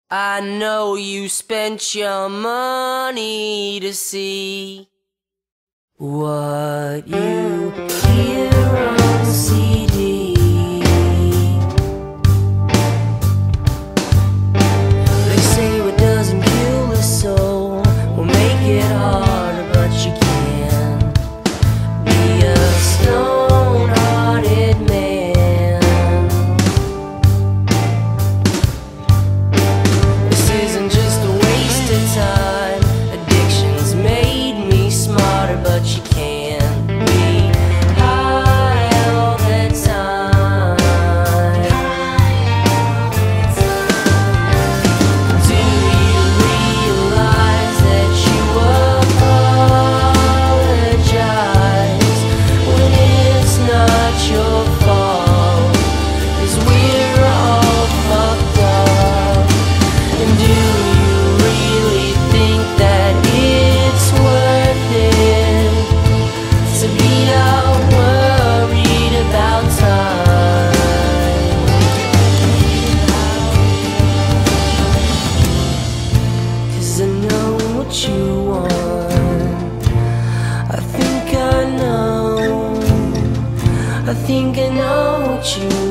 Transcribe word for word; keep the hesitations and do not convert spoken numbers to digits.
I know you spent your money to see what you hear on C D. They say what doesn't kill the soul will make it harder, but you can be a stone-hearted man. This isn't just a waste of time. Addiction's made me smarter, but you can't be high all the time. Do you realize that you apologize when it's not your fault? 'Cause we're all fucked up. And do you really think that it's worth it to be all worried about time? 'Cause I know what you want. I think I know. I think I know what you